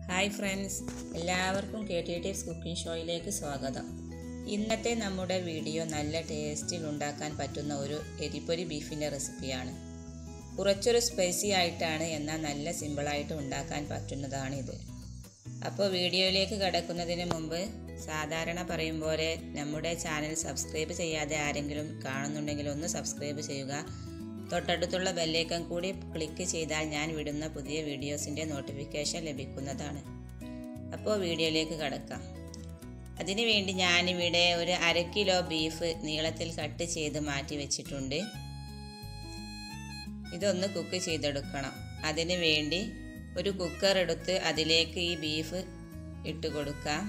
Hi friends, എല്ലാവർക്കും KT cooking ഷോയിലേക്ക് സ്വാഗതം. ഇന്നത്തെ നമ്മുടെ വീഡിയോ നല്ല ടേസ്റ്റിൽ ഉണ്ടാക്കാൻ പറ്റുന്ന ഒരു എരിപ്പൊരി ബീഫിൻ്റെ റെസിപ്പിയാണ്. കുറച്ചൊരു സ്പൈസി ആയിട്ടാണ്, എന്നാൽ നല്ല സിമ്പിളായിട്ട് ഉണ്ടാക്കാൻ പറ്റുന്നതാണിത്. അപ്പോൾ വീഡിയോയിലേക്ക് കടക്കുന്നതിന് മുമ്പ് സാധാരണ പറയും പോലെ നമ്മുടെ ചാനൽ സബ്സ്ക്രൈബ് ചെയ്യാതെ ആരെങ്കിലും കാണുന്നുണ്ടെങ്കിൽ ഒന്ന് സബ്സ്ക്രൈബ് ചെയ്യുക. തൊട്ടടുത്തുള്ള ബെല്ലൈക്കൺ കൂടി ക്ലിക്ക് ചെയ്താൽ ഞാൻ വിടുന്ന പുതിയ വീഡിയോസിൻ്റെ നോട്ടിഫിക്കേഷൻ ലഭിക്കുന്നതാണ്. അപ്പോൾ വീഡിയോയിലേക്ക് കടക്കാം. അതിനുവേണ്ടി ഞാനിവിടെ ഒരു 1/2 കിലോ ബീഫ് നീളത്തിൽ കട്ട് ചെയ്ത് മാറ്റി വെച്ചിട്ടുണ്ട്. ഇതൊന്ന് കുക്ക് ചെയ്തെടുക്കണം. അതിനു വേണ്ടി ഒരു കുക്കർ എടുത്ത് അതിലേക്ക് ഈ ബീഫ് ഇട്ട് കൊടുക്കാം.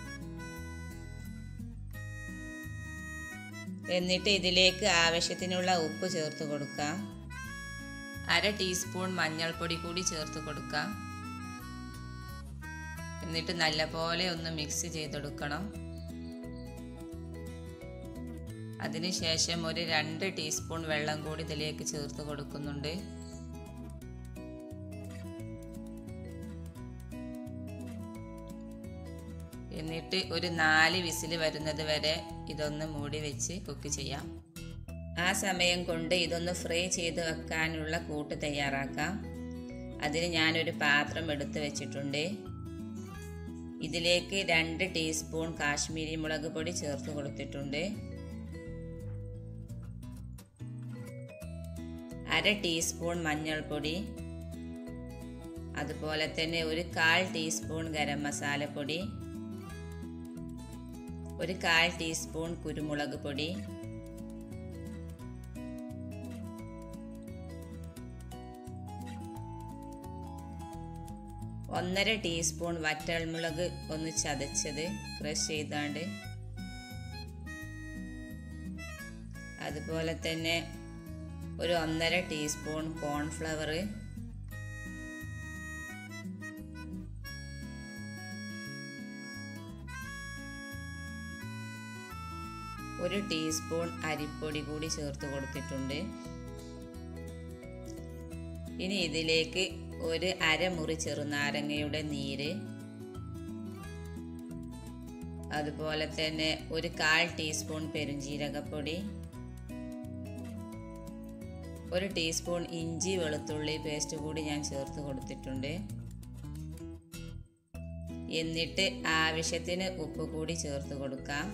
എന്നിട്ട് ഇതിലേക്ക് ആവശ്യത്തിനുള്ള ഉപ്പ് ചേർത്ത് കൊടുക്കാം. 1/2 ടീസ്പൂൺ മഞ്ഞൾപ്പൊടി കൂടി ചേർത്ത് കൊടുക്കാം. എന്നിട്ട് നല്ലപോലെ ഒന്ന് മിക്സ് ചെയ്തെടുക്കണം. അതിനുശേഷം ഒരു 2 ടീസ്പൂൺ വെള്ളം കൂടി ഇതിലേക്ക് ചേർത്ത് കൊടുക്കുന്നുണ്ട്. എന്നിട്ട് ഒരു 4 വിസിൽ വരുന്നത് വരെ ഇതൊന്ന് മൂടി വെച്ച് കുക്ക് ചെയ്യാം. ആ സമയം കൊണ്ട് ഇതൊന്ന് ഫ്രൈ ചെയ്ത് വെക്കാനുള്ള കൂട്ട് തയ്യാറാക്കാം. അതിന് ഞാനൊരു പാത്രം എടുത്ത് വെച്ചിട്ടുണ്ട്. ഇതിലേക്ക് 2 ടീസ്പൂൺ കാശ്മീരി മുളക് പൊടി ചേർത്ത് കൊടുത്തിട്ടുണ്ട്. 1/2 ടീസ്പൂൺ മഞ്ഞൾപ്പൊടി, അതുപോലെ തന്നെ ഒരു 1/4 ടീസ്പൂൺ ഗരം മസാലപ്പൊടി, ഒരു 1/4 ടീസ്പൂൺ കുരുമുളക് പൊടി, ഒന്നര ടീസ്പൂൺ വറ്റൽമുളക് ഒന്ന് ചതച്ചത് ക്രഷ് ചെയ്താണ്ട്, അതുപോലെ തന്നെ ഒരു 1/2 ടീസ്പൂൺ കോൺഫ്ലവർ, ഒരു ടീസ്പൂൺ അരിപ്പൊടി കൂടി ചേർത്ത് കൊടുത്തിട്ടുണ്ട്. ഇനി ഇതിലേക്ക് ഒരു 1/2 മുറി ചെറുനാരങ്ങയുടെ നീര്, അതുപോലെ തന്നെ ഒരു 1/4 ടീസ്പൂൺ പെരുംജീരകപ്പൊടി, ഒരു ടീസ്പൂൺ ഇഞ്ചി വെളുത്തുള്ളി പേസ്റ്റ് കൂടി ഞാൻ ചേർത്ത് കൊടുത്തിട്ടുണ്ട്. എന്നിട്ട് ആവശ്യത്തിന് ഉപ്പ് കൂടി ചേർത്ത് കൊടുക്കാം.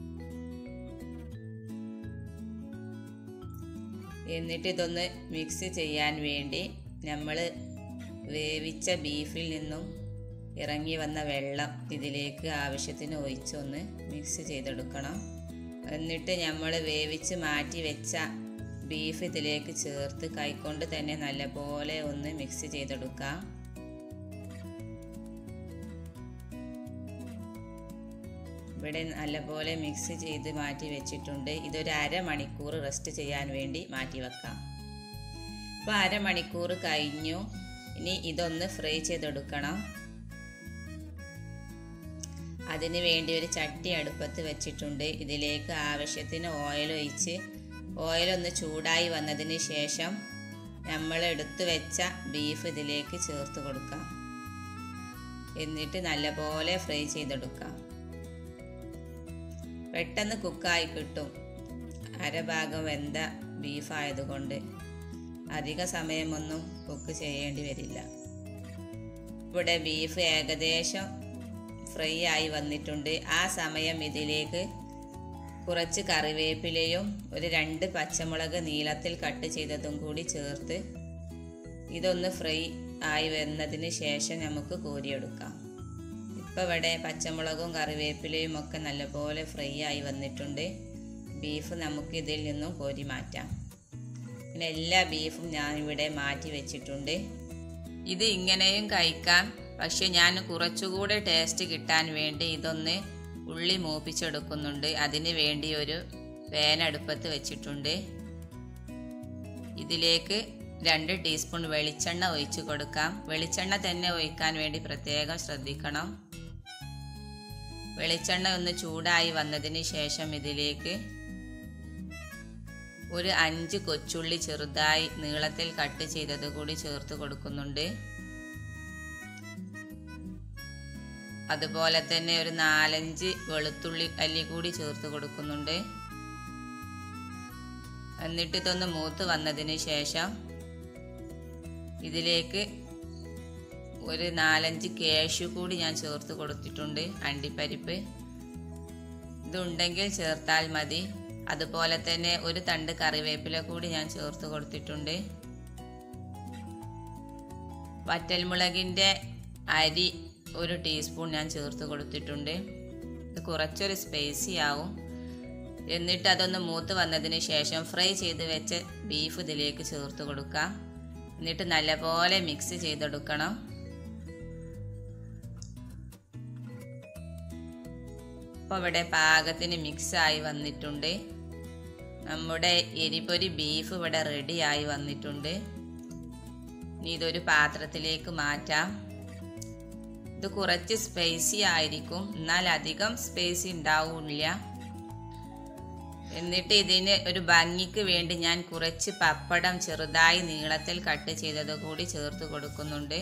എന്നിട്ട് ഇതൊന്ന് മിക്സ് ചെയ്യാൻ വേണ്ടി നമ്മൾ വേവിച്ച ബീഫിൽ നിന്നും ഇറങ്ങി വന്ന വെള്ളം ഇതിലേക്ക് ആവശ്യത്തിന് ഒഴിച്ചൊന്ന് മിക്സ് ചെയ്തെടുക്കണം. എന്നിട്ട് നമ്മൾ വേവിച്ച് മാറ്റി വെച്ച ബീഫ് ഇതിലേക്ക് ചേർത്ത് കൈകൊണ്ട് തന്നെ നല്ലപോലെ ഒന്ന് മിക്സ് ചെയ്തെടുക്കാം. ഇവിടെ നല്ലപോലെ മിക്സ് ചെയ്ത് മാറ്റി വെച്ചിട്ടുണ്ട്. ഇതൊരു 1/2 മണിക്കൂർ റെസ്റ്റ് ചെയ്യാൻ വേണ്ടി മാറ്റി വെക്കാം. ഇപ്പോൾ 1/2 മണിക്കൂർ കഴിഞ്ഞു. ഇനി ഇതൊന്ന് ഫ്രൈ ചെയ്തെടുക്കണം. അതിന് വേണ്ടി ഒരു ചട്ടി അടുപ്പത്ത് വെച്ചിട്ടുണ്ട്. ഇതിലേക്ക് ആവശ്യത്തിന് ഓയിൽ ഒഴിച്ച് ഓയിലൊന്ന് ചൂടായി വന്നതിന് ശേഷം നമ്മൾ എടുത്തു വെച്ച ബീഫ് ഇതിലേക്ക് ചേർത്ത് കൊടുക്കാം. എന്നിട്ട് നല്ലപോലെ ഫ്രൈ ചെയ്തെടുക്കാം. പെട്ടെന്ന് കുക്കായി കിട്ടും. 1/2 ഭാഗം വെന്ത ബീഫായതുകൊണ്ട് അധിക സമയമൊന്നും കുക്ക് ചെയ്യേണ്ടി വരില്ല. ഇവിടെ ബീഫ് ഏകദേശം ഫ്രൈ ആയി വന്നിട്ടുണ്ട്. ആ സമയം ഇതിലേക്ക് കുറച്ച് കറിവേപ്പിലയും ഒരു 2 പച്ചമുളക് നീളത്തിൽ കട്ട് ചെയ്തതും കൂടി ചേർത്ത് ഇതൊന്ന് ഫ്രൈ ആയി വരുന്നതിന് ശേഷം നമുക്ക് കോരിയെടുക്കാം. ഇപ്പോൾ ഇവിടെ പച്ചമുളകും കറിവേപ്പിലയും ഒക്കെ നല്ലപോലെ ഫ്രൈ ആയി വന്നിട്ടുണ്ട്. ബീഫ് നമുക്ക് ഇതിൽ നിന്നും കോരി മാറ്റാം. പിന്നെ എല്ലാ ബീഫും ഞാൻ ഇവിടെ മാറ്റി വെച്ചിട്ടുണ്ട്. ഇത് ഇങ്ങനെയും കഴിക്കാം, പക്ഷെ ഞാൻ കുറച്ചുകൂടെ ടേസ്റ്റ് കിട്ടാൻ വേണ്ടി ഇതൊന്ന് ഉള്ളി മൂപ്പിച്ചെടുക്കുന്നുണ്ട്. അതിന് വേണ്ടി ഒരു പാൻ അടുപ്പത്ത് വെച്ചിട്ടുണ്ട്. ഇതിലേക്ക് 2 ടീസ്പൂൺ വെളിച്ചെണ്ണ ഒഴിച്ച് കൊടുക്കാം. വെളിച്ചെണ്ണ തന്നെ ഒഴിക്കാൻ വേണ്ടി പ്രത്യേകം ശ്രദ്ധിക്കണം. വെളിച്ചെണ്ണ ഒന്ന് ചൂടായി വന്നതിന് ശേഷം ഇതിലേക്ക് ഒരു 5 കൊച്ചുള്ളി ചെറുതായി നീളത്തിൽ കട്ട് ചെയ്തത് കൂടി ചേർത്ത് കൊടുക്കുന്നുണ്ട്. അതുപോലെ തന്നെ ഒരു 4-5 വെളുത്തുള്ളി അല്ലി കൂടി ചേർത്ത് കൊടുക്കുന്നുണ്ട്. എന്നിട്ട് ഇതൊന്ന് മൂത്ത് വന്നതിന് ശേഷം ഇതിലേക്ക് ഒരു 4-5 കാഷ്യൂ കൂടി ഞാൻ ചേർത്ത് കൊടുത്തിട്ടുണ്ട്, അണ്ടിപ്പരിപ്പ്. ഇതുണ്ടെങ്കിൽ ചേർത്താൽ മതി. അതുപോലെ തന്നെ ഒരു തണ്ട് കറിവേപ്പില കൂടി ഞാൻ ചേർത്ത് കൊടുത്തിട്ടുണ്ട്. വറ്റൽമുളകിൻ്റെ അരി 1 ടീസ്പൂൺ ഞാൻ ചേർത്ത് കൊടുത്തിട്ടുണ്ട്. ഇത് കുറച്ചൊരു സ്പൈസി ആവും. എന്നിട്ട് അതൊന്ന് മൂത്ത് വന്നതിന് ശേഷം ഫ്രൈ ചെയ്ത് വെച്ച ബീഫ് ഇതിലേക്ക് ചേർത്ത് കൊടുക്കാം. എന്നിട്ട് നല്ലപോലെ മിക്സ് ചെയ്തെടുക്കണം. അപ്പോൾ ഇവിടെ പാകത്തിന് മിക്സായി വന്നിട്ടുണ്ട്. നമ്മുടെ എരിപൊരി ബീഫ് ഇവിടെ റെഡിയായി വന്നിട്ടുണ്ട്. ഇനി ഇതൊരു പാത്രത്തിലേക്ക് മാറ്റാം. ഇത് കുറച്ച് സ്പൈസി ആയിരിക്കും, എന്നാൽ അധികം സ്പൈസി ഉണ്ടാവില്ല. എന്നിട്ട് ഇതിന് ഒരു ഭംഗിക്ക് വേണ്ടി ഞാൻ കുറച്ച് പപ്പടം ചെറുതായി നീളത്തിൽ കട്ട് ചെയ്തത് കൂടി ചേർത്ത് കൊടുക്കുന്നുണ്ട്.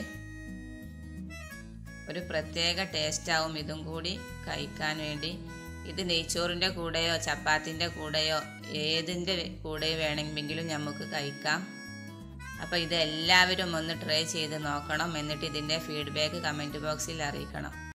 ഒരു പ്രത്യേക ടേസ്റ്റാവും ഇതും കൂടി കഴിക്കാൻ വേണ്ടി. ഇത് നെയ്ച്ചോറിൻ്റെ കൂടെയോ ചപ്പാത്തിൻ്റെ കൂടെയോ ഏതിൻ്റെ കൂടെ വേണമെങ്കിലും നമുക്ക് കഴിക്കാം. അപ്പോൾ ഇത് എല്ലാവരും ഒന്ന് ട്രൈ ചെയ്ത് നോക്കണം. എന്നിട്ട് ഇതിൻ്റെ ഫീഡ്ബാക്ക് കമൻറ്റ് ബോക്സിൽ അറിയിക്കണം.